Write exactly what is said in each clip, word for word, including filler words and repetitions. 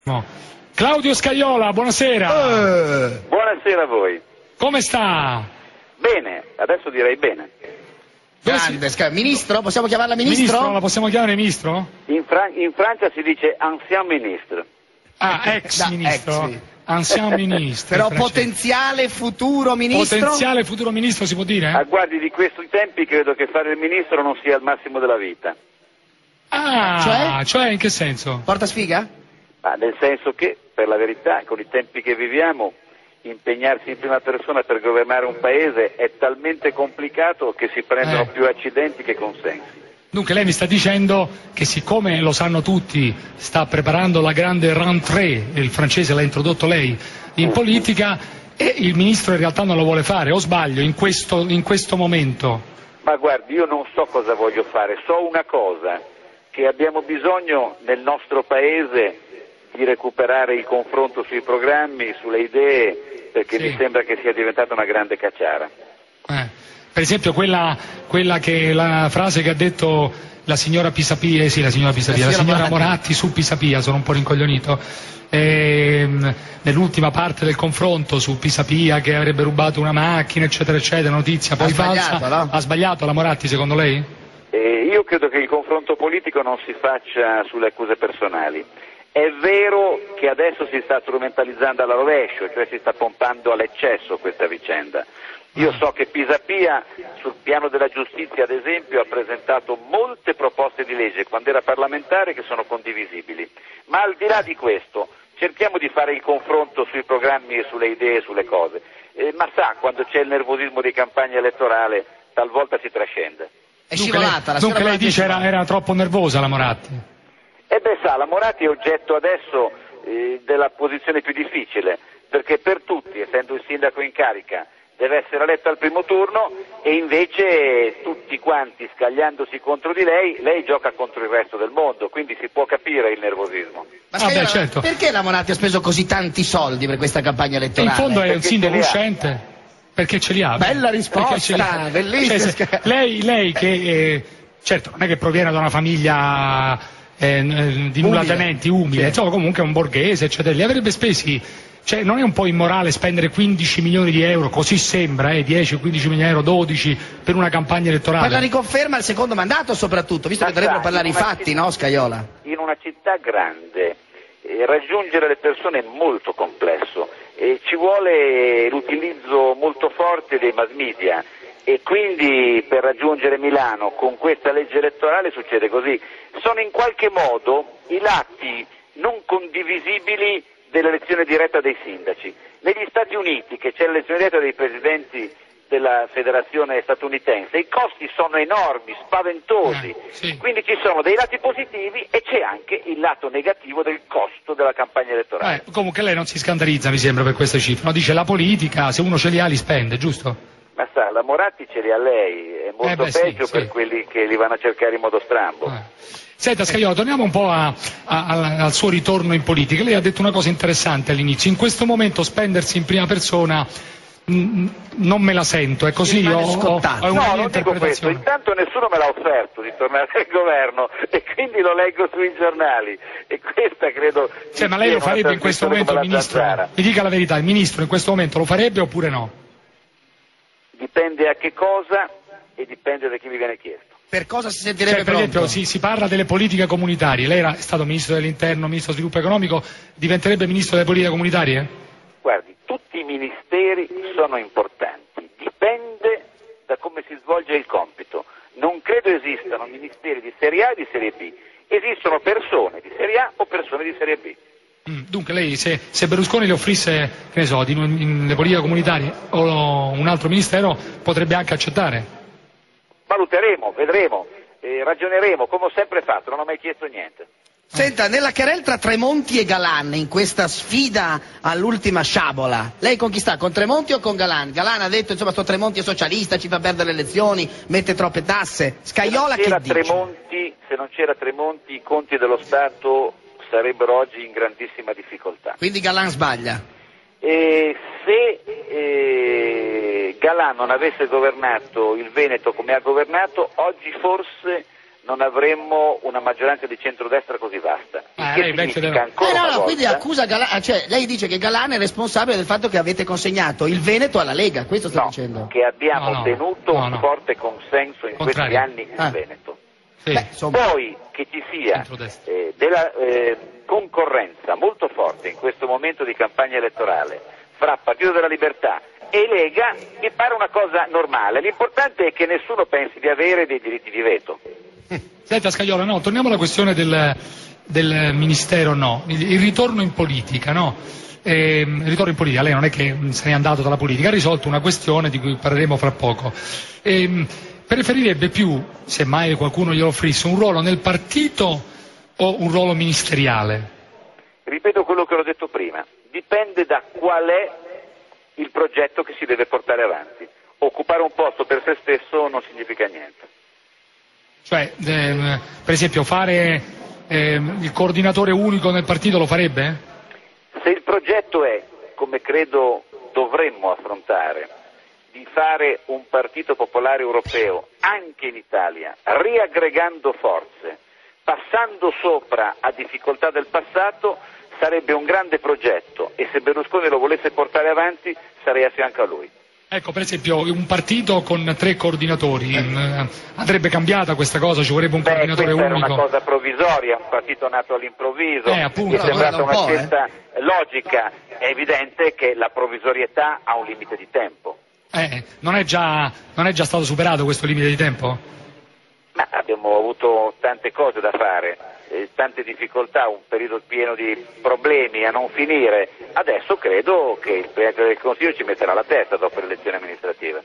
No. Claudio Scajola, buonasera. Eh. Buonasera a voi. Come sta? Bene, adesso direi bene. Grande, si... Ministro? Possiamo chiamarla ministro? Ministro, la possiamo chiamare ministro? In, Fran in Francia si dice ancien ministre. Ah, ex da, ministro. Ex. Ancien ministro. Però potenziale futuro ministro? Potenziale futuro ministro si può dire? Ah, guardi, di questi tempi credo che fare il ministro non sia il massimo della vita. Ah, cioè? cioè in che senso? Porta sfiga? Ah, nel senso che, per la verità, con i tempi che viviamo, impegnarsi in prima persona per governare un paese è talmente complicato che si prendono Eh. più accidenti che consensi. Dunque lei mi sta dicendo che siccome lo sanno tutti, sta preparando la grande rentrée, il francese l'ha introdotto lei, in politica, e il ministro in realtà non lo vuole fare, o sbaglio, in questo, in questo momento? Ma guardi, io non so cosa voglio fare, so una cosa, che abbiamo bisogno nel nostro paese di recuperare il confronto sui programmi, sulle idee, perché Sì. mi sembra che sia diventata una grande cacciara. Eh. Per esempio quella, quella che la frase che ha detto la signora Pisapia, eh sì la signora Pisapia, la signora, la signora Moratti. Moratti su Pisapia, sono un po' rincoglionito, ehm, nell'ultima parte del confronto su Pisapia che avrebbe rubato una macchina eccetera eccetera, notizia poi ha falsa, sbagliato, no? Ha sbagliato la Moratti secondo lei? E io credo che il confronto politico non si faccia sulle accuse personali. È vero che adesso si sta strumentalizzando alla rovescio, cioè si sta pompando all'eccesso questa vicenda. Io so che Pisapia sul piano della giustizia, ad esempio, ha presentato molte proposte di legge quando era parlamentare che sono condivisibili, ma al di là di questo cerchiamo di fare il confronto sui programmi e sulle idee e sulle cose, eh, ma sa, quando c'è il nervosismo di campagna elettorale talvolta si trascende. È Dunque scivolata, lei, la dunque signora lei dice era, era troppo nervosa la Moratti? E beh sa, la Moratti è oggetto adesso eh, della posizione più difficile, perché per tutti, essendo il sindaco in carica, deve essere eletta al primo turno e invece tutti quanti scagliandosi contro di lei, lei gioca contro il resto del mondo, quindi si può capire il nervosismo. Ma Ah, Scajola, beh, certo. perché la Moratti ha speso così tanti soldi per questa campagna E in elettorale? fondo è un Perché sindaco ce li ha. uscente, perché ce li ha. Bella Perché ce li ha. risposta, bellissima. Cioè, se- lei, lei che eh, certo non è che proviene da una famiglia eh, n- di nulla Umile. tenenti, umile, Sì. insomma comunque è un borghese, eccetera, li avrebbe spesi, cioè non è un po' immorale spendere quindici milioni di euro, così sembra, eh, dieci, quindici milioni di euro, dodici per una campagna elettorale? Per la riconferma al secondo mandato soprattutto, visto che Ma dovrebbero sai, parlare i in una fatti, città- no Scajola? In una città grande eh, raggiungere le persone è molto complesso e ci vuole l'utilizzo molto forte dei mass media e quindi per raggiungere Milano con questa legge elettorale succede così. Sono in qualche modo i lati non condivisibili dell'elezione diretta dei sindaci. Negli Stati Uniti, che c'è l'elezione diretta dei presidenti della federazione statunitense, i costi sono enormi, spaventosi, Eh, sì. quindi ci sono dei lati positivi e c'è anche il lato negativo del costo della campagna elettorale. Eh, comunque lei non si scandalizza, mi sembra, per queste cifre, no? Dice la politica, se uno ce li ha li spende, giusto? Ma sa, la Moratti ce li ha lei, è molto Eh beh, sì, peggio sì. per quelli che li vanno a cercare in modo strambo. Eh. Senta Scajola, torniamo un po' a, a, a, al suo ritorno in politica. Lei ha detto una cosa interessante all'inizio, in questo momento spendersi in prima persona mh, non me la sento, è così? Mi rimane Ho, ho, scontato. ho una No, mia non dico questo, interpretazione. intanto nessuno me l'ha offerto di tornare al governo e quindi lo leggo sui giornali e questa credo... Cioè, ma lei lo sia una farebbe in questo trasmissione momento il come la ministro? Zanzara. Mi dica la verità, il ministro in questo momento lo farebbe oppure no? Dipende a che cosa e dipende da chi mi viene chiesto. Per cosa si sentirebbe Cioè, per pronto? esempio si, si parla delle politiche comunitarie, lei era è stato ministro dell'interno, ministro dello sviluppo economico, diventerebbe ministro delle politiche comunitarie? Guardi, tutti i ministeri sono importanti, dipende da come si svolge il compito. Non credo esistano ministeri di serie A e di serie B, esistono persone di serie A o persone di serie B. Mm, dunque lei se, se Berlusconi le offrisse, che ne so, di, in, in, le politiche comunitarie o un altro ministero potrebbe anche accettare? Valuteremo, vedremo, eh, ragioneremo, come ho sempre fatto, non ho mai chiesto niente. Senta, nella querel tra Tremonti e Galan, in questa sfida all'ultima sciabola, lei con chi sta? Con Tremonti o con Galan? Galan ha detto, insomma, sto Tremonti è socialista, ci fa perdere le elezioni, mette troppe tasse. Scajola se non che c'era dice? Tremonti, se non c'era Tremonti, i conti dello Stato sarebbero oggi in grandissima difficoltà. Quindi Galan sbaglia. E se eh, Galan non avesse governato il Veneto come ha governato, oggi forse non avremmo una maggioranza di centrodestra così vasta. Ah, che lei significa ancora Eh, no, una no, volta, quindi accusa Galan, cioè lei dice che Galan è responsabile del fatto che avete consegnato il Veneto alla Lega, questo sta no, dicendo? che abbiamo No, no, ottenuto no, un no. forte consenso in Contrario. questi anni in Ah. Veneto. Sì. Beh, insomma, Poi che ci sia Centrodestra. eh, della eh, concorrenza molto forte in questo momento di campagna elettorale fra Partito della Libertà e Lega mi pare una cosa normale. L'importante è che nessuno pensi di avere dei diritti di veto. Senta Scajola, no, torniamo alla questione del, del ministero, no, il, il ritorno in politica, no? Eh, il ritorno in politica, lei non è che se n'è andato dalla politica, ha risolto una questione di cui parleremo fra poco. Eh, preferirebbe più, se mai qualcuno glielo offrisse, un ruolo nel partito o un ruolo ministeriale? Ripeto quello che ho detto prima, dipende da qual è il progetto che si deve portare avanti. Occupare un posto per se stesso non significa niente. Cioè, ehm, per esempio, fare ehm, il coordinatore unico nel partito lo farebbe? Se il progetto è, come credo dovremmo affrontare, di fare un partito popolare europeo anche in Italia, riaggregando forze, passando sopra a difficoltà del passato, sarebbe un grande progetto e se Berlusconi lo volesse portare avanti sarei a fianco a lui. Ecco, per esempio, un partito con tre coordinatori, eh, andrebbe cambiata questa cosa? Ci vorrebbe un Beh, coordinatore questa unico? era una cosa provvisoria, un partito nato all'improvviso, Eh, appunto. mi è sembrata Guarda un una po', scelta logica. È evidente che la provvisorietà ha un limite di tempo. Eh, non, è già, non è già stato superato questo limite di tempo? Ma abbiamo avuto tante cose da fare, eh, tante difficoltà, un periodo pieno di problemi a non finire. Adesso credo che il Presidente del Consiglio ci metterà la testa dopo le elezioni amministrative.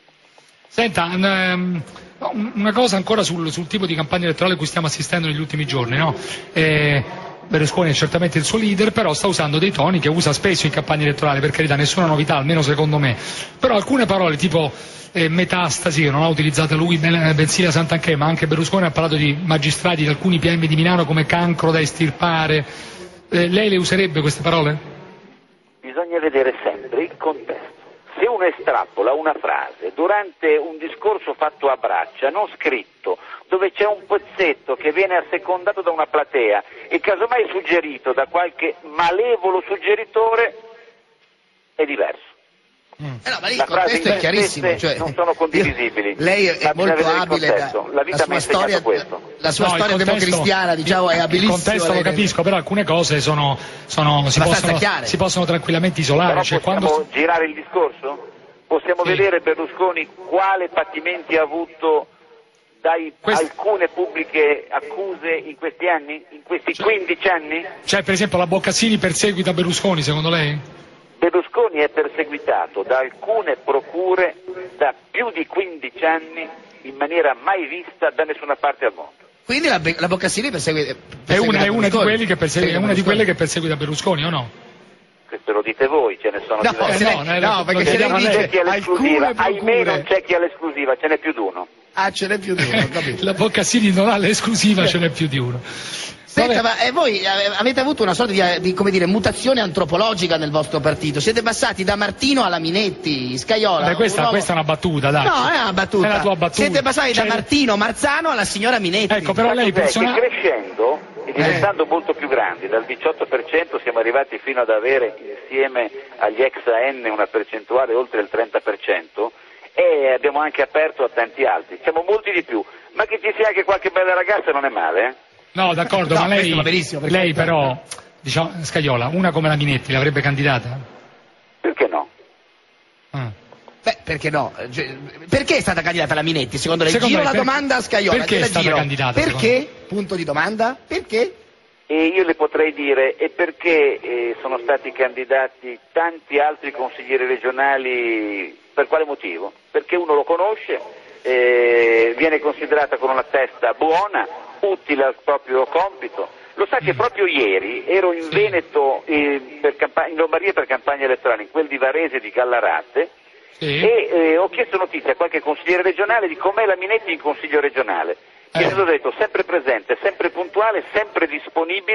Senta, um, una cosa ancora sul, sul tipo di campagna elettorale a cui stiamo assistendo negli ultimi giorni, no? Eh, Berlusconi è certamente il suo leader, però sta usando dei toni che usa spesso in campagna elettorale, per carità, nessuna novità, almeno secondo me. Però alcune parole tipo eh, metastasi, non ha utilizzato lui, bensì la Santanchè, ma anche Berlusconi ha parlato di magistrati, di alcuni P M di Milano come cancro da estirpare. Eh, lei le userebbe queste parole? Bisogna vedere sempre il contesto. Se uno estrapola una frase durante un discorso fatto a braccia, non scritto, dove c'è un pezzetto che viene assecondato da una platea e casomai suggerito da qualche malevolo suggeritore, è diverso. Eh no, ma lì il La frase contesto è in chiarissimo, sé cioè, non sono condivisibili. io- lei è Ma bisogna molto vedere il abile, da, contesto. La vita la mi ha sua insegnato storia, questo. la sua No, il storia contesto- democristiana, diciamo, è abilissima. Il contesto lo lei- capisco, però alcune cose sono, sono, si, Abbastanza possono, chiare. si possono tranquillamente isolare. Però Cioè, possiamo quando... girare il discorso? Possiamo Sì. vedere Berlusconi quale patimenti ha avuto da Quest- alcune pubbliche accuse in questi anni? In questi Cioè- quindici anni? Cioè, per esempio, la Boccassini perseguita Berlusconi, secondo lei? Berlusconi è perseguitato da alcune procure da più di quindici anni in maniera mai vista da nessuna parte al mondo. Quindi la, Be- la Boccassini persegue, È persegue una, è una di, quelli che persegue, è una di Berlusconi. quelle che perseguita Berlusconi, o no? Questo lo dite voi, ce ne sono No, diversi. se Eh, lei- no, eh, no, lo- perché lo se lei chiediamo a Non lei. c'è chi ha l'esclusiva, alcune ahimè procure- non c'è chi ha l'esclusiva, ce n'è più di uno. Ah, ce n'è più di uno, ho capito. La Boccassini non ha l'esclusiva, ce n'è più di uno. Senta, Vabbè. ma eh, voi eh, avete avuto una sorta di, eh, di, come dire, mutazione antropologica nel vostro partito. Siete passati da Martino alla Minetti, Scajola. Beh, questa, un uomo- questa è una battuta, dai. No, è una battuta. È la tua battuta. Siete passati Cioè- da Martino Marzano alla signora Minetti. Ecco, però lei Cos'è? persona... Che crescendo e diventando molto più grandi, dal diciotto per cento siamo arrivati fino ad avere insieme agli ex A N una percentuale oltre il trenta per cento e abbiamo anche aperto a tanti altri, siamo molti di più, ma che ci sia anche qualche bella ragazza non è male, eh? No, d'accordo, No, ma lei, questo va benissimo, perché- lei però, diciamo, Scajola, una come la Minetti l'avrebbe candidata? Perché no? Ah. Beh, perché no? Cioè, perché è stata candidata la Minetti, secondo lei? Secondo Giro lei, la per- domanda a Scajola. perché gliela è stata giro. candidata, Perché? Punto di domanda. Perché? E io le potrei dire, e perché eh, sono stati candidati tanti altri consiglieri regionali, per quale motivo? Perché uno lo conosce, eh, viene considerata con una testa buona, utile al proprio compito. Lo sa che proprio ieri ero in Sì. Veneto, eh, per campa- in Lombardia per campagna elettorale, in quel di Varese e di Gallarate, Sì. e eh, ho chiesto notizie a qualche consigliere regionale di com'è la Minetti in consiglio regionale. Mi Eh. è stato detto sempre presente, sempre puntuale, sempre disponibile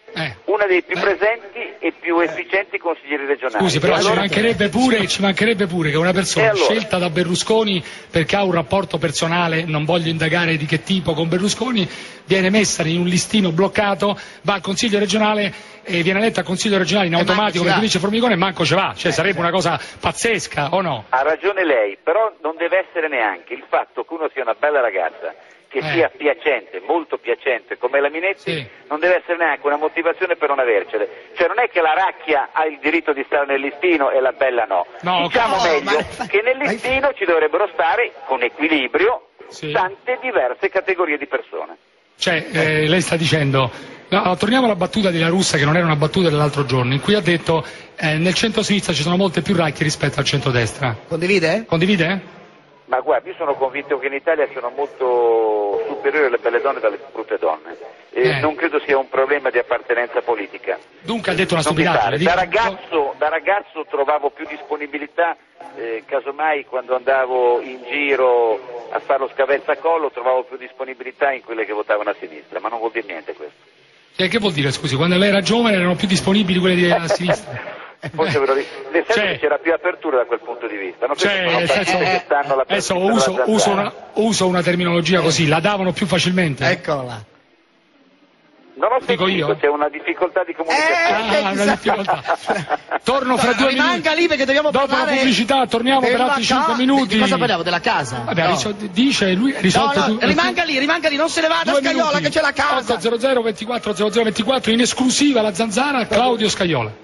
Eh. uno dei più eh. presenti e più efficienti consiglieri regionali. Scusi, però allora... ci mancherebbe pure, ci mancherebbe pure che una persona allora? scelta da Berlusconi perché ha un rapporto personale, non voglio indagare di che tipo, con Berlusconi, viene messa in un listino bloccato, va al Consiglio regionale e viene eletta al Consiglio regionale in automatico perché dice Formigone e manco ce va, cioè eh, sarebbe una cosa pazzesca, o no? Ha ragione lei, però non deve essere neanche il fatto che uno sia una bella ragazza, che eh. sia piacente, molto piacente come la Minetti, sì. non deve essere neanche una motivazione per non avercele. Cioè non è che la Racchia ha il diritto di stare nel listino e la bella no. no diciamo no, meglio ma... che nel listino ci dovrebbero stare con equilibrio sì. tante diverse categorie di persone. Cioè eh, lei sta dicendo, no, torniamo alla battuta della Russa che non era una battuta dell'altro giorno, in cui ha detto eh, nel centro-sinistra ci sono molte più Racchie rispetto al centro-destra. Condivide? Condivide? Ma guarda, io sono convinto che in Italia siano molto superiori le belle donne dalle brutte donne. E eh. non credo sia un problema di appartenenza politica. Dunque ha detto una stupidaggine. Da ragazzo, da ragazzo trovavo più disponibilità, eh, casomai quando andavo in giro a fare lo scavezzacollo trovavo più disponibilità in quelle che votavano a sinistra, ma non vuol dire niente questo. E che vuol dire, scusi, quando lei era giovane erano più disponibili quelle di a sinistra? Forse ve lo dico, nel senso che c'era più apertura da quel punto di vista, no? Cioè, nel senso, che stanno la adesso uso, uso, una, uso una terminologia così, la davano più facilmente? Eccola. Non ho Dico sentito, io? c'è una difficoltà di comunicazione. Eh, ah, una difficoltà. Torno fra due Rimanga minuti. lì perché dobbiamo Dopo parlare la pubblicità torniamo per altri cinque minuti. Di cosa parliamo? Della casa? Vabbè, no. risol- dice lui risolto no, no, tu- rimanga lì, rimanga lì, non se ne vada Scaiola che c'è la casa. otto zero zero ventiquattro zero zero ventiquattro in esclusiva la zanzara Claudio Scaiola.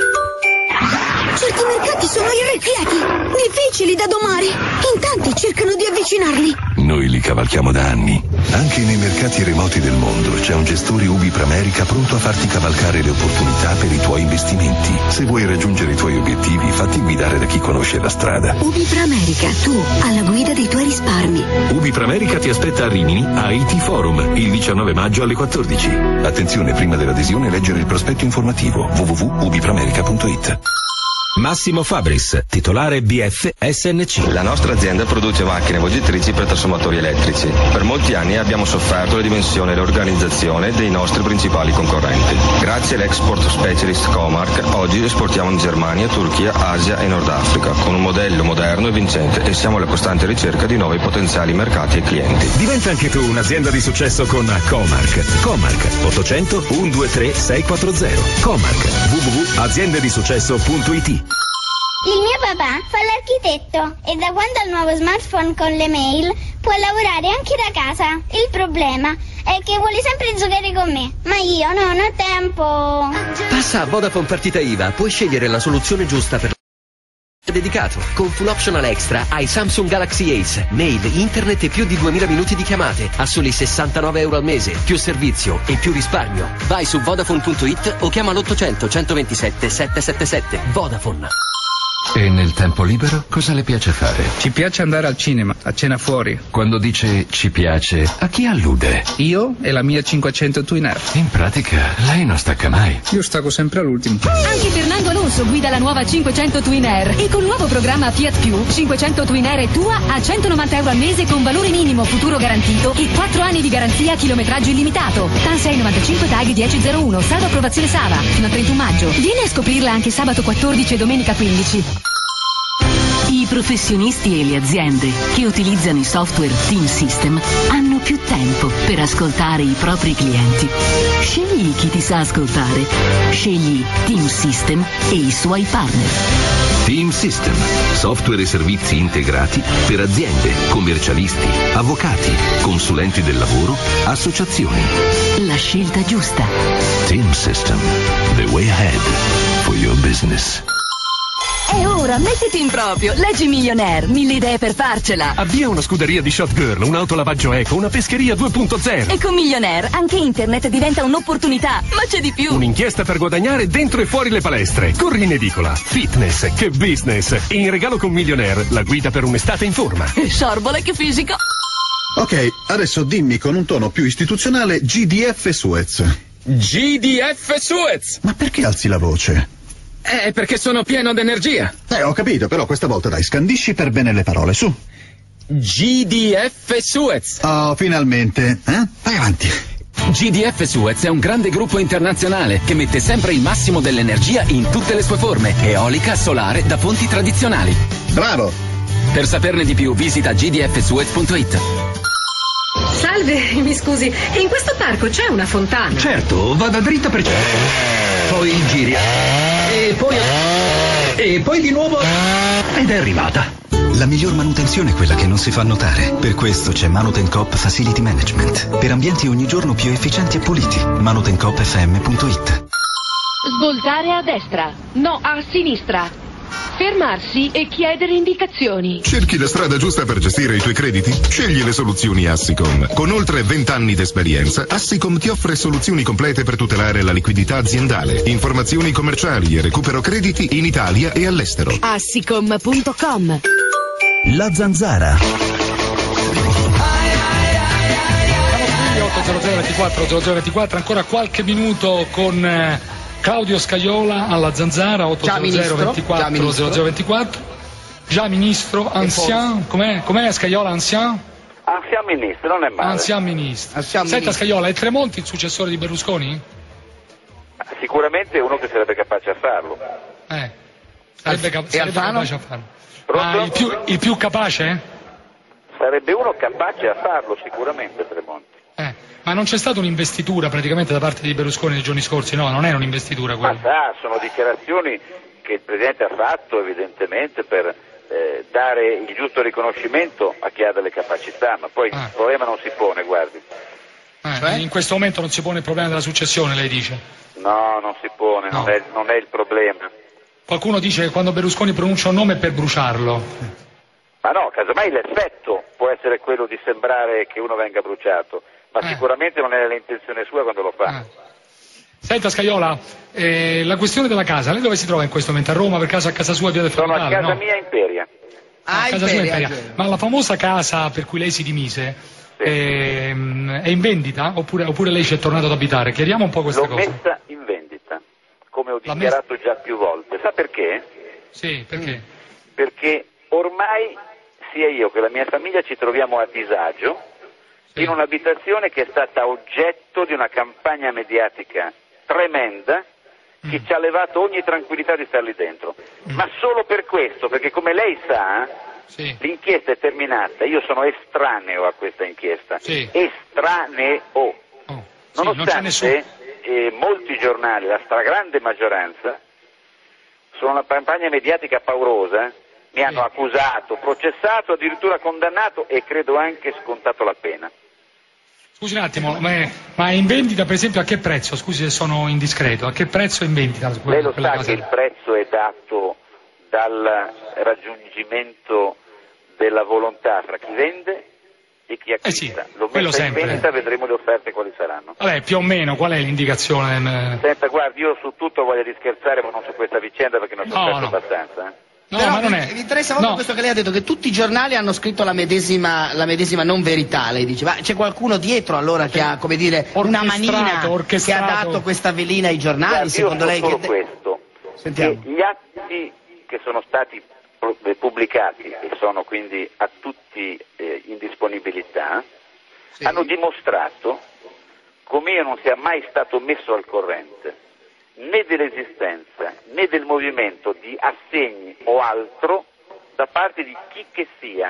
Certi mercati sono irrequieti, difficili da domare. In tanti cercano di avvicinarli. Noi li cavalchiamo da anni. Anche nei mercati remoti del mondo c'è un gestore Ubi Pramerica pronto a farti cavalcare le opportunità per i tuoi investimenti. Se vuoi raggiungere i tuoi obiettivi, fatti guidare da chi conosce la strada. Ubi Pramerica, tu alla guida dei tuoi risparmi. Ubi Pramerica ti aspetta a Rimini a I T Forum il diciannove maggio alle quattordici. Attenzione, prima dell'adesione leggere il prospetto informativo w w w punto ubi pramerica punto it. Massimo Fabris, titolare B F S N C. La nostra azienda produce macchine avvolgitrici per trasformatori elettrici. Per molti anni abbiamo sofferto le dimensioni e l'organizzazione dei nostri principali concorrenti. Grazie all'Export Specialist Comarch, oggi esportiamo in Germania, Turchia, Asia e Nord Africa, con un modello moderno e vincente e siamo alla costante ricerca di nuovi potenziali mercati e clienti. Diventa anche tu un'azienda di successo con Comarch. Comarch ottocento uno due tre sei quattro zero. Comarch w w w punto aziende di successo punto it. Il mio papà fa l'architetto e da quando ha il nuovo smartphone con le mail può lavorare anche da casa. Il problema è che vuole sempre giocare con me, ma io non ho tempo. Passa a Vodafone Partita I V A, puoi scegliere la soluzione giusta per dedicato. Con Full Optional Extra hai Samsung Galaxy Ace, mail, internet e più di duemila minuti di chiamate a soli sessantanove euro al mese, più servizio e più risparmio. Vai su Vodafone punto it o chiama l'ottocento centoventisette settecentosettantasette. Vodafone. E nel tempo libero cosa le piace fare? Ci piace andare al cinema, a cena fuori. Quando dice ci piace, a chi allude? Io e la mia cinquecento Twin Air. In pratica, lei non stacca mai. Io stacco sempre all'ultimo. Anche Fernando Alonso guida la nuova cinquecento Twin Air e col nuovo programma Fiat Più, cinquecento Twin Air è tua a centonovanta euro al mese con valore minimo futuro garantito e quattro anni di garanzia chilometraggio illimitato. T A N sei novantacinque T A G dieci zero uno, salvo approvazione S A V A, fino al trentuno maggio. Vieni a scoprirla anche sabato quattordici e domenica quindici. I professionisti e le aziende che utilizzano i software Team System hanno più tempo per ascoltare i propri clienti. Scegli chi ti sa ascoltare. Scegli Team System e i suoi partner. Team System, software e servizi integrati per aziende, commercialisti, avvocati, consulenti del lavoro, associazioni. La scelta giusta. Team System, the way ahead for your business. E ora mettiti in proprio, leggi Millionaire, mille idee per farcela. Avvia una scuderia di Shot Girl, un autolavaggio eco, una pescheria due punto zero. E con Millionaire anche internet diventa un'opportunità, ma c'è di più. Un'inchiesta per guadagnare dentro e fuori le palestre. Corri in edicola, fitness, che business. E in regalo con Millionaire, la guida per un'estate in forma. E sorbole, che fisico. Ok, adesso dimmi con un tono più istituzionale G D F Suez. G D F Suez! Ma perché alzi la voce? Eh, perché sono pieno d'energia. Eh, ho capito, però questa volta dai, scandisci per bene le parole, su. G D F Suez. Oh, finalmente, eh? Vai avanti. G D F Suez è un grande gruppo internazionale che mette sempre il massimo dell'energia in tutte le sue forme, eolica, solare, da fonti tradizionali. Bravo! Per saperne di più visita g d f suez punto it. Salve, mi scusi, in questo parco c'è una fontana? Certo, vada dritta per poi giri e poi e poi di nuovo ed è arrivata. La miglior manutenzione è quella che non si fa notare. Per questo c'è Manutencoop Facility Management. Per ambienti ogni giorno più efficienti e puliti. manutencoop f m punto it. Svoltare a destra, no a sinistra. Fermarsi e chiedere indicazioni. Cerchi la strada giusta per gestire i tuoi crediti? Scegli le soluzioni Assicom. Con oltre venti anni di esperienza, Assicom ti offre soluzioni complete per tutelare la liquidità aziendale, informazioni commerciali e recupero crediti in Italia e all'estero. Assicom punto com. La Zanzara. otto zero zero ventiquattro zero zero ventiquattro, ancora qualche minuto con eh, Claudio Scajola alla Zanzara. Otto zero zero ventiquattro zero zero ventiquattro. Già ministro, ancien, com'è, com'è Scajola, ancien? Ancien ministro, non è male. Ancien ministro. Ancien Senta ministro. Scajola, è Tremonti il successore di Berlusconi? Sicuramente uno che sarebbe capace a farlo. Eh, sarebbe, cap- e sarebbe Alfano? capace a farlo. Ma il più, il più capace? Sarebbe uno capace a farlo sicuramente, Tremonti. Eh, ma non c'è stata un'investitura praticamente da parte di Berlusconi nei giorni scorsi? No, non è un'investitura quella. Ma sa, sono dichiarazioni che il Presidente ha fatto evidentemente per eh, dare il giusto riconoscimento a chi ha delle capacità, ma poi Ah. il problema non si pone, guardi. Eh, Cioè? In questo momento non si pone il problema della successione, lei dice. No, non si pone, No. non, è, non è il problema. Qualcuno dice che quando Berlusconi pronuncia un nome è per bruciarlo. Ma no, casomai l'effetto può essere quello di sembrare che uno venga bruciato, ma Eh. sicuramente non è l'intenzione sua quando lo fa. Eh. Senta Scajola, eh, la questione della casa, lei dove si trova in questo momento? A Roma, per casa a casa sua, via del Sono a Frontale? casa no? mia in Imperia. Ah, A casa sua in Imperia, Imperia. Ma la famosa casa per cui lei si dimise ehm, è in vendita oppure, oppure lei ci è tornato ad abitare? Chiariamo un po' questa L'ho cosa. messa in vendita, come ho L'ha dichiarato già più volte. Sa perché? Sì, perché? Perché ormai sia io che la mia famiglia ci troviamo a disagio in un'abitazione che è stata oggetto di una campagna mediatica tremenda che Mm. ci ha levato ogni tranquillità di starli dentro. Ma solo per questo, perché come lei sa, Sì. l'inchiesta è terminata, io sono estraneo a questa inchiesta. Sì. Estraneo. Oh, sì, non c'è Nonostante nessuno. eh, molti giornali, la stragrande maggioranza, sono una campagna mediatica paurosa, mi hanno accusato, processato, addirittura condannato e credo anche scontato la pena. Scusi un attimo, ma è, ma è in vendita per esempio a che prezzo? Scusi se sono indiscreto, a che prezzo è in vendita? Lei lo quella sa casa? che il prezzo è dato dal raggiungimento della volontà fra chi vende e chi acquista. Eh sì, L'ho quello messa in sempre. vendita, vedremo le offerte quali saranno. Vabbè, più o meno, qual è l'indicazione? Senta, guardi, io su tutto voglio di scherzare, ma non su questa vicenda perché non ci ho No, sofferto no. abbastanza. eh. No, Però ma non mi, è. mi interessa molto no. questo che lei ha detto, che tutti i giornali hanno scritto la medesima, la medesima non verità, lei dice. Ma c'è qualcuno dietro allora che ha, come dire, una Orchestrato, manina che ha orchestrato. dato questa velina ai giornali, Guardi, secondo io lei? so solo Che... questo, Sentiamo. che gli atti che sono stati pro- eh, pubblicati e sono quindi a tutti eh, in disponibilità Sì. hanno dimostrato come io non sia mai stato messo al corrente né dell'esistenza né del movimento di assegni o altro da parte di chi che sia,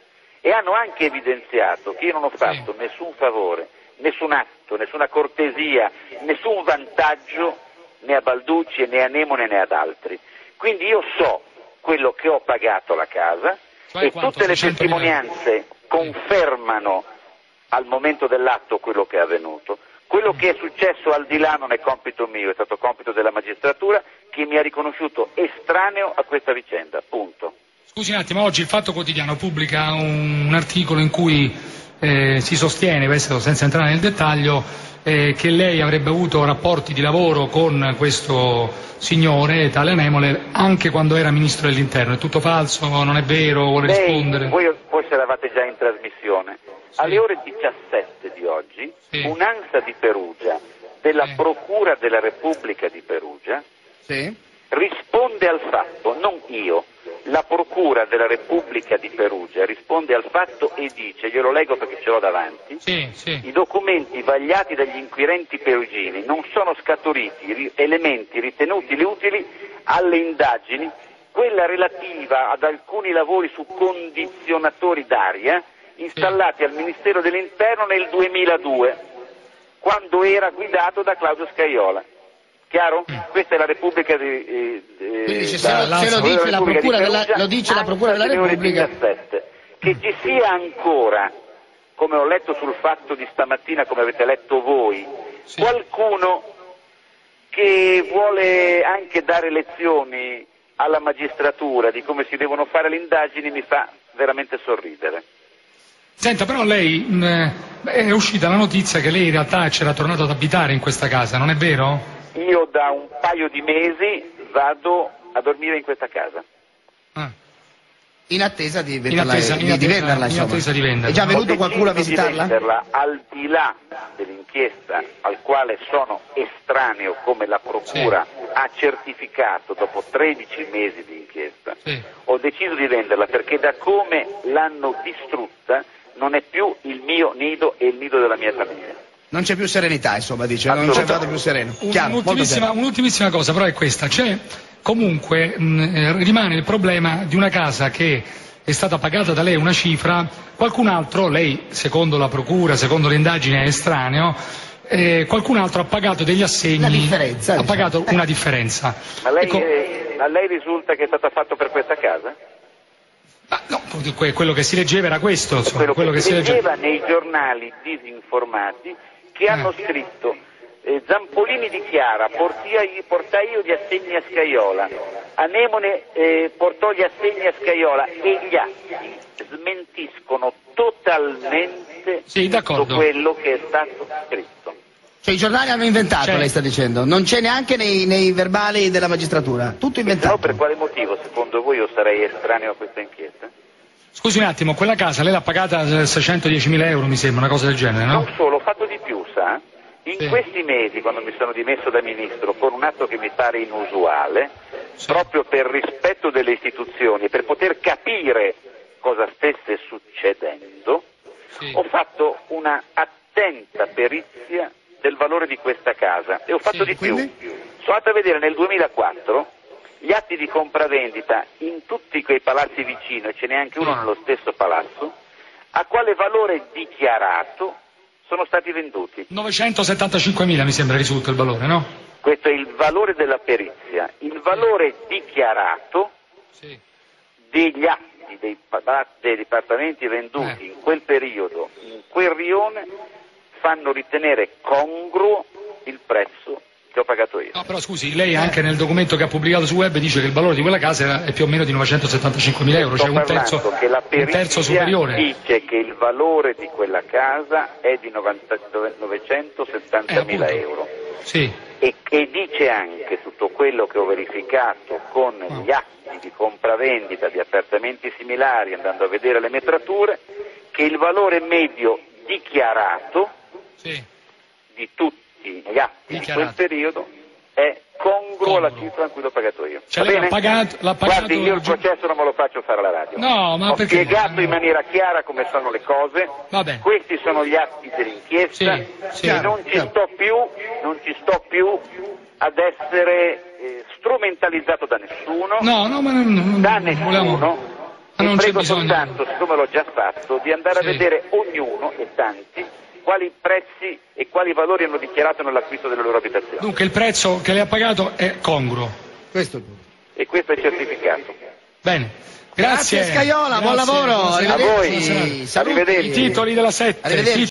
e hanno anche evidenziato che io non ho fatto nessun favore, nessun atto, nessuna cortesia, nessun vantaggio né a Balducci né a Nemone né ad altri. Quindi io so quello che ho pagato la casa Cioè e quanto? tutte le seicentomila? testimonianze confermano al momento dell'atto quello che è avvenuto. Quello che è successo al di là non è compito mio, è stato compito della magistratura che mi ha riconosciuto estraneo a questa vicenda, punto. Scusi un attimo, oggi il Fatto Quotidiano pubblica un, un articolo in cui eh, si sostiene, questo senza entrare nel dettaglio, eh, che lei avrebbe avuto rapporti di lavoro con questo signore, tale Anemole, anche quando era Ministro dell'Interno. È tutto falso? Non è vero? Vuole Lei, rispondere? voi forse eravate già in trasmissione. Alle ore diciassette di oggi, Sì. un'ANSA di Perugia, della Procura della Repubblica di Perugia, Sì. risponde al fatto, non io, la Procura della Repubblica di Perugia risponde al fatto e dice, glielo leggo perché ce l'ho davanti, sì, sì. i documenti vagliati dagli inquirenti perugini non sono scaturiti ri- elementi ritenuti utili alle indagini, quella relativa ad alcuni lavori su condizionatori d'aria installati sì. al Ministero dell'Interno nel duemiladue, quando era guidato da Claudio Scajola. Chiaro? Mm. Questa è la Repubblica di, eh, Quindi se, la, lo, se lo dice, la procura, della, lo dice la Procura della Repubblica. Che ci sia ancora, come ho letto sul Fatto di stamattina, come avete letto voi, sì. qualcuno che vuole anche dare lezioni alla magistratura di come si devono fare le indagini, mi fa veramente sorridere. Senta, però lei mh, è uscita la notizia che lei in realtà c'era tornato ad abitare in questa casa, non è vero? Io da un paio di mesi vado a dormire in questa casa. Ah. In attesa di, in attesa, di, in attesa, di venderla, in attesa di venderla. È già venuto qualcuno a visitarla? Di venderla, al di là dell'inchiesta al quale sono estraneo, come la Procura sì. ha certificato dopo tredici mesi di inchiesta, sì. ho deciso di venderla perché da come l'hanno distrutta non è più il mio nido e il nido della mia famiglia. Non c'è più serenità, insomma, dice, non c'è stato più sereno. Chiaro, un'ultimissima, un'ultimissima cosa, però è questa, c'è comunque mh, rimane il problema di una casa che è stata pagata da lei una cifra, qualcun altro, lei secondo la procura, secondo le indagini è estraneo, eh, qualcun altro ha pagato degli assegni, la differenza, ha diciamo. pagato una differenza. Ma lei, ecco, eh, a lei risulta che è stato fatto per questa casa? Ma no, quello che si leggeva era questo, insomma, quello, quello che, che si si leggeva leggeva nei giornali disinformati che hanno scritto eh, Zampolini dichiara portai, portai io gli assegni a Scajola, Anemone eh, portò gli assegni a Scajola e gli atti smentiscono totalmente sì, tutto quello che è stato scritto. Cioè i giornali hanno inventato, c'è. Lei sta dicendo, non c'è neanche nei, nei verbali della magistratura, tutto inventato. No, per quale motivo secondo voi io sarei estraneo a questa inchiesta? Scusi un attimo, quella casa lei l'ha pagata seicentodiecimila euro mi sembra, una cosa del genere, no? Non solo, ho fatto di più, sa? In sì. questi mesi, quando mi sono dimesso da ministro, con un atto che mi pare inusuale, sì. proprio per rispetto delle istituzioni e per poter capire cosa stesse succedendo, sì. ho fatto una attenta perizia del valore di questa casa e ho fatto sì, di quindi? più. Sono andato a vedere nel duemilaquattro gli atti di compravendita in tutti quei palazzi vicino, e ce n'è anche uno nello stesso palazzo, a quale valore dichiarato sono stati venduti. novecentosettantacinquemila mi sembra risulta il valore, no? Questo è il valore della perizia. Il valore dichiarato sì. degli atti dei, dei dipartimenti venduti eh. in quel periodo, in quel rione, fanno ritenere congruo il prezzo che ho pagato io. No, però scusi, lei anche nel documento che ha pubblicato su web dice che il valore di quella casa è più o meno di novecentosettantacinquemila euro, cioè un terzo, che la un terzo superiore. Dice che il valore di quella casa è di novecentosettantamila eh, euro. Sì. E che dice anche tutto quello che ho verificato con oh. gli atti di compravendita di appartamenti similari, andando a vedere le metrature, che il valore medio dichiarato sì. di tutti gli atti di quel periodo è congruo alla cifra in cui l'ho pagato io. Cioè lei l'ha pagato, l'ha pagato... Guardi, io il processo non me lo faccio fare alla radio. No, ma ho perché... spiegato in maniera chiara come sono le cose. Vabbè. Questi sono gli atti dell'inchiesta sì, sì, e non ci sto più, non ci sto più ad essere eh, strumentalizzato da nessuno. No, no, ma non, non, da non nessuno. Volevamo... Mi non prego c'è bisogno. soltanto, siccome l'ho già fatto, di andare sì. a vedere ognuno e tanti quali prezzi e quali valori hanno dichiarato nell'acquisto delle loro abitazioni. Dunque il prezzo che lei ha pagato è congruo. Questo. E questo è certificato. Bene. Grazie. Grazie Scajola, buon lavoro. A voi. Saluti. Arrivederci. I titoli della sette. Arrivederci.